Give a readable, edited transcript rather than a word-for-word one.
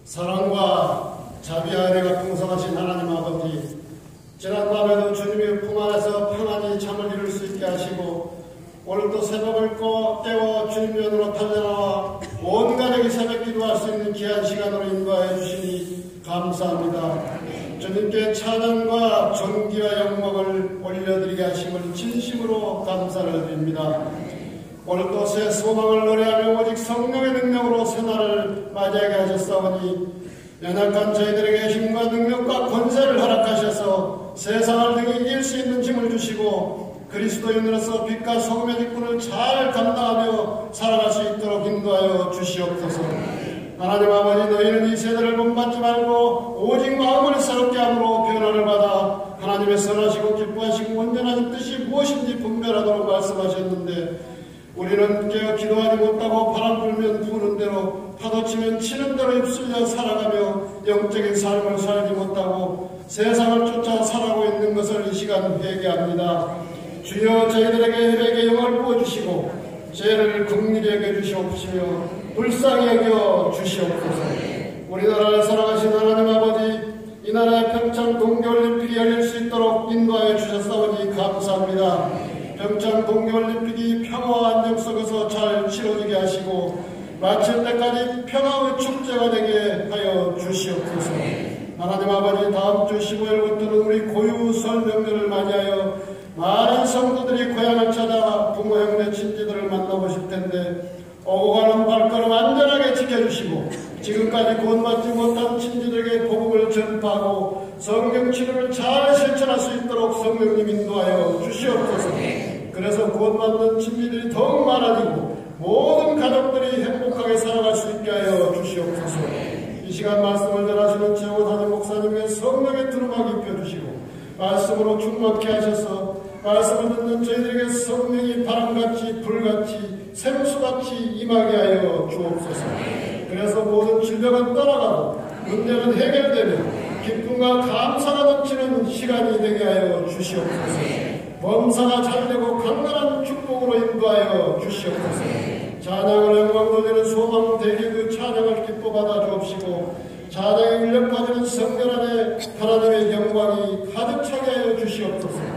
사랑과 자비와 은혜가 풍성하신 하나님 아버지, 지난 밤에도 주님의 품 안에서 평안히 잠을 이룰 수 있게 하시고 오늘도 새벽을 깨워 주님 면으로 달려나와 온 가족이 새벽 기도할 수 있는 귀한 시간으로 인도하여 주시니 감사합니다. 주님께 찬양과 존귀와 영광을 올려드리게 하심을 진심으로 감사를 드립니다. 오늘도 새 소망을 노래하며 오직 성령의 능력으로 새날을 맞이하게 하셨사오니 연약한 저희들에게 힘과 능력과 권세를 허락하셔서 세상을 등에 이길 수 있는 힘을 주시고 그리스도인으로서 빛과 소금의 직분을 잘 감당하며 살아갈 수 있도록 인도하여 주시옵소서. 하나님 아버지, 너희는 이 세대를 본받지 말고 오직 마음을 새롭게 함으로 변화를 받아 하나님의 선하시고 기뻐하시고 온전한 뜻이 무엇인지 분별하도록 말씀하셨는데 우리는 깨어 기도하지 못하고 바람 불면 부는 대로 파도 치면 치는 대로 휩쓸려 살아가며 영적인 삶을 살지 못하고 세상을 쫓아 살아가고 있는 것을 이 시간 회개합니다. 주여, 저희들에게 회개의 영을 부어주시고 죄를 긍휼히 여겨주시옵시며 불쌍히 여겨주시옵소서. 우리나라를 살아가신 하나님 아버지, 이 나라의 평창 동계올림픽이 열릴 수 있도록 인도하여 주셨사오니 감사합니다. 평창 동계올림픽이 평화와 안정 속에서 잘 치러지게 하시고 마칠 때까지 평화의 축제가 되게 하여 주시옵소서. 하나님 아버지, 다음 주 15일부터는 우리 고유 설 명절을 맞이하여 많은 성도들이 고향을 찾아 부모 형제 친지들을 만나보실 텐데 오고 가는 발걸음 안전하게 지켜주시고 지금까지 구원받지 못한 친지들에게 복음을 전파하고 성경 치료를 잘 실천할 수 있도록 성령님 인도하여 주시옵소서. 그래서 구원받는 친지들이 더욱 많아지고 모든 가족들이 행복하게 살아갈 수 있게 하여 주시옵소서. 이 시간 말씀을 전하시는 최호사님 목사님의 성령의 두루마기 입혀주시고 말씀으로 충만케 하셔서 말씀을 듣는 저희들에게 성령이 바람같이 불같이 생수같이 임하게 하여 주옵소서. 그래서 모든 질병은 떠나가고 문제는 해결되며 기쁨과 감사가 넘치는 시간이 되게 하여 주시옵소서. 범사가 잘되고 강건한 축복으로 인도하여 주시옵소서. 찬양을 영광 돌리는 소망 대기 그 찬양을 기뻐 받아 주옵시고 찬양에 울려 빠지는 성전 안에 하나님의 영광이 가득 차게 하여 주시옵소서.